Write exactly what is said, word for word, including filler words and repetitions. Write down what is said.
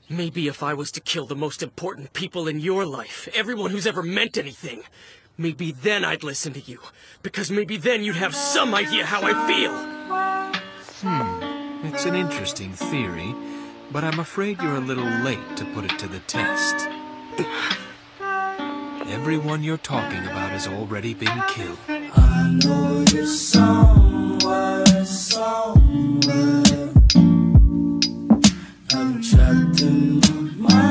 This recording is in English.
Maybe if I was to kill the most important people in your life, everyone who's ever meant anything, maybe then I'd listen to you. Because maybe then you'd have some idea how I feel. Hmm, it's an interesting theory, but I'm afraid you're a little late to put it to the test. Everyone you're talking about has already been killed. I know you're somewhere, somewhere. I'm trapped in my mind.